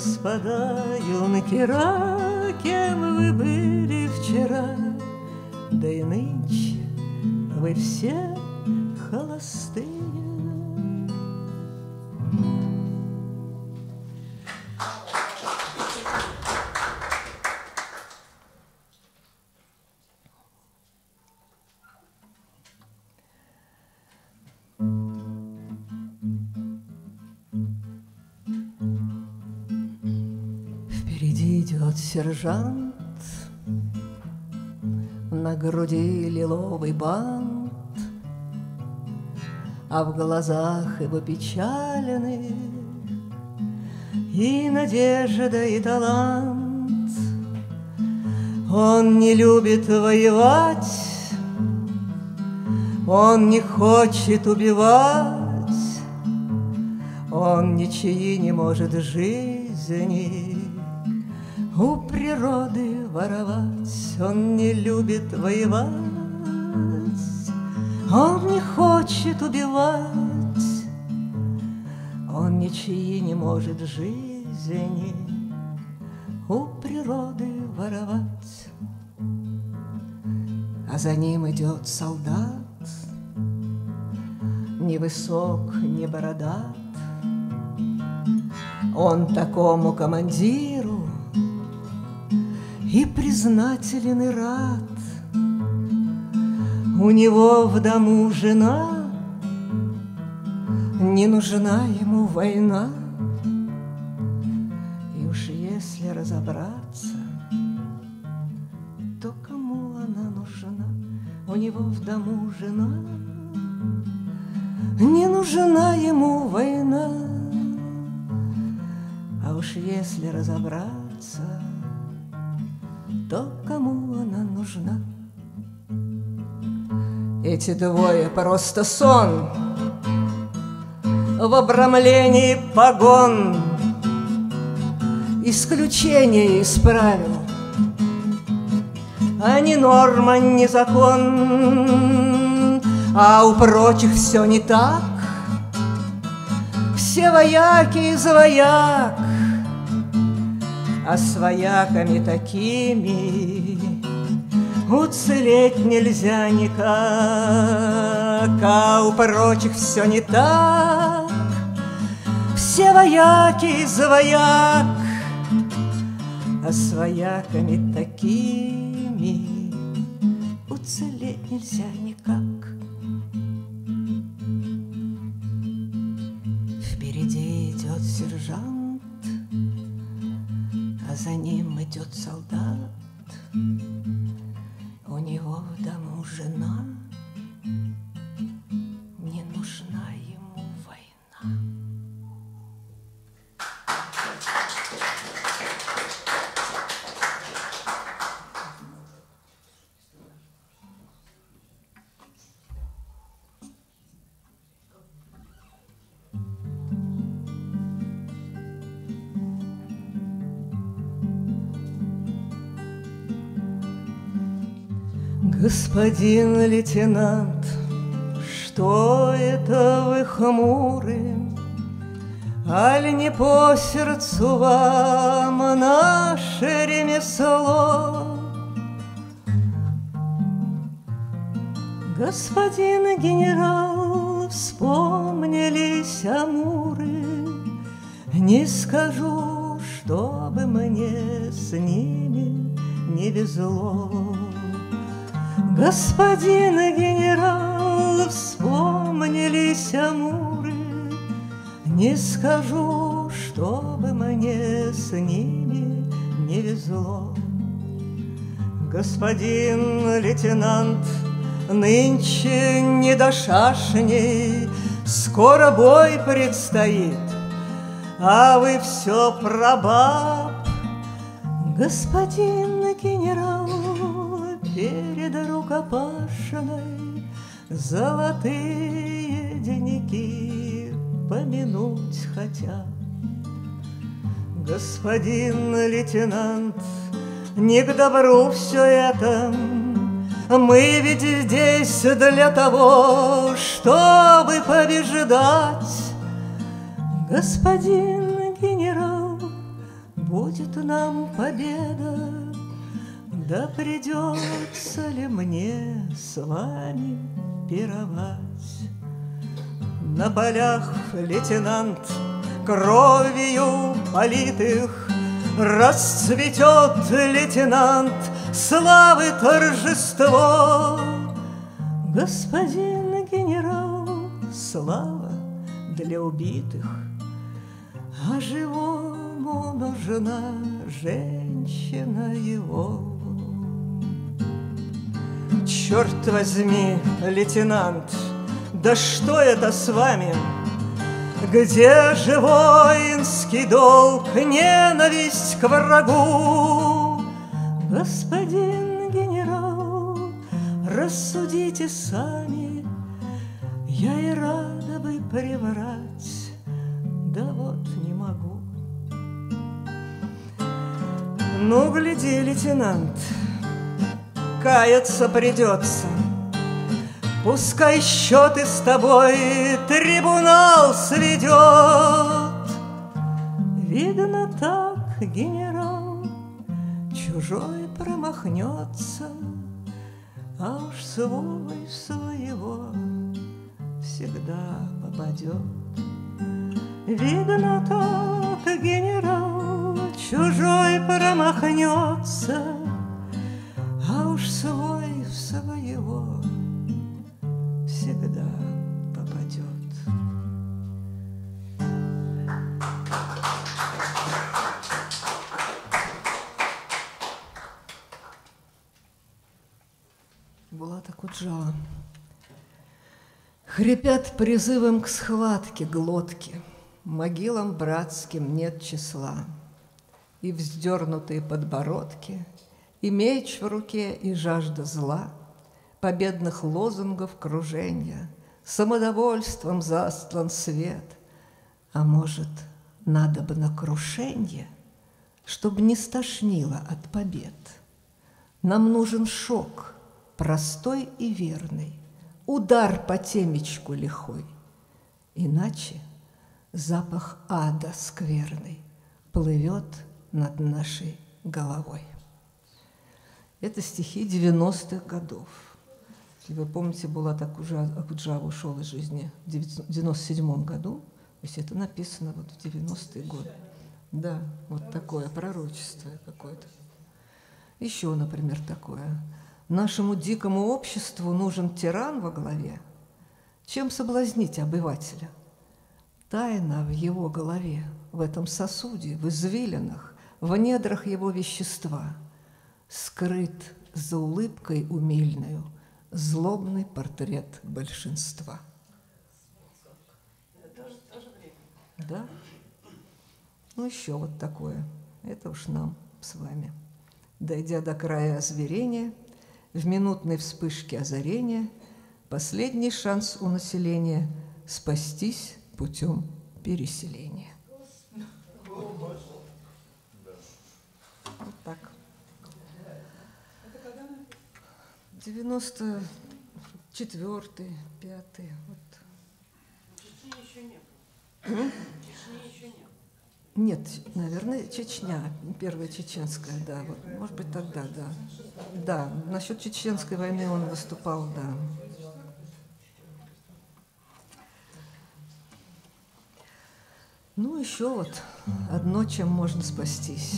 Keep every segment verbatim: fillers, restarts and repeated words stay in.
господа юнкера, кем вы были вчера, да и нынче вы все холостые. Впереди идет сержант, на груди лиловый бант, а в глазах его печальны и надежда, и талант. Он не любит воевать, он не хочет убивать, он ничьи не может жизни у природы воровать. Он не любит воевать, он не хочет убивать, он ничьи не может жизни у природы воровать. А за ним идет солдат, ни высок, ни бородат. Он такому командиру и признателен, и рад. У него в дому жена, не нужна ему война. И уж если разобраться, то кому она нужна? У него в дому жена, не нужна ему война. А уж если разобраться, то кому она нужна? Эти двое просто сон в обрамлении погон, исключение из правил, а не норма, не закон. А у прочих все не так, все вояки из вояк, а с вояками такими уцелеть нельзя никак. А у прочих все не так, все вояки из вояк, а с вояками такими уцелеть нельзя никак. Впереди идет сержант, а за ним идет солдат. У него в дому жена, не нужна ему война. Господин лейтенант, что это вы хмуры? Аль не по сердцу вам наше ремесло? Господин генерал, вспомнились амуры. Не скажу, чтобы мне с ними не везло. Господин генерал, вспомнились амуры. Не скажу, чтобы мне с ними не везло. Господин лейтенант, нынче не до шашни, скоро бой предстоит, а вы все про баб. Господин генерал, перед рукопашной золотые деньги помянуть хотят. Господин лейтенант, не к добру все это. Мы ведь здесь для того, чтобы побеждать. Господин генерал, будет нам победа, да придется ли мне с вами пировать? На полях, лейтенант, кровью политых расцветет, лейтенант, славы торжество. Господин генерал, слава для убитых, а живому нужна женщина его. Черт возьми, лейтенант, да что это с вами? Где же воинский долг, ненависть к врагу? Господин генерал, рассудите сами, я и рада бы приврать, да вот не могу. Ну, гляди, лейтенант, каяться придется. Пускай счеты с тобой трибунал сведет. Видно так, генерал, чужой промахнется, а уж свой своего всегда попадет. Видно так, генерал, чужой промахнется, а уж свой своего всегда попадет. Булата Куджава. Хрипят призывом к схватке глотки, могилам братским нет числа. И вздернутые подбородки, и меч в руке, и жажда зла, победных лозунгов круженья, самодовольством застлан свет. А может, надо бы на крушенье, чтоб не стошнило от побед. Нам нужен шок, простой и верный, удар по темечку лихой. Иначе запах ада скверный плывет над нашей головой. Это стихи девяностых годов. Если вы помните, Булат Акуджава ушел из жизни в девяносто седьмом году, то есть это написано вот в девяностые годы. Да, вот такое пророчество какое-то. Еще, например, такое. Нашему дикому обществу нужен тиран во главе. Чем соблазнить обывателя? Тайна в его голове, в этом сосуде, в извилинах, в недрах его вещества, скрыт за улыбкой умильную злобный портрет большинства. Да? Ну, еще вот такое. Это уж нам с вами. Дойдя до края озверения, в минутной вспышке озарения, последний шанс у населения спастись путем переселения. Вот так. девяносто четвёртый, пятый. Вот. Чечни еще нет. Чечни еще нет. Нет, наверное, Чечня, первая чеченская, да. Вот, может быть, тогда, да. Да, насчет чеченской войны он выступал, да. Ну, еще вот одно, чем можно спастись.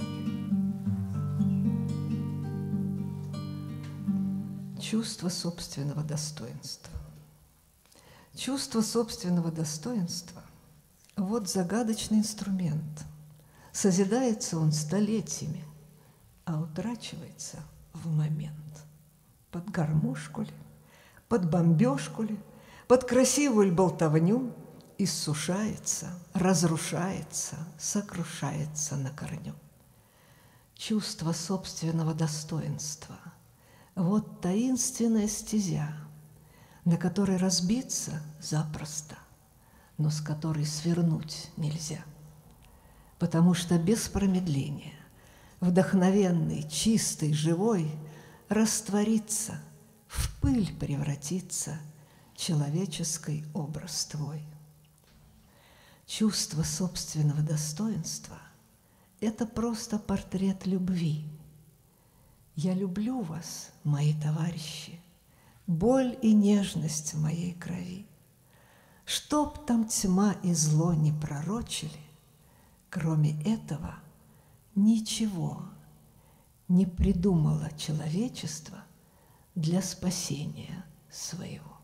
Чувство собственного достоинства. Чувство собственного достоинства – вот загадочный инструмент. Созидается он столетиями, а утрачивается в момент. Под гармошку ли, под бомбежку ли, под красивую болтовню иссушается, разрушается, сокрушается на корню. Чувство собственного достоинства – вот таинственная стезя, на которой разбиться запросто, но с которой свернуть нельзя. Потому что без промедления, вдохновенный, чистый, живой, растворится, в пыль превратится человеческий образ твой. Чувство собственного достоинства – это просто портрет любви. Я люблю вас, мои товарищи, боль и нежность в моей крови. Чтоб там тьма и зло не пророчили, кроме этого ничего не придумало человечество для спасения своего.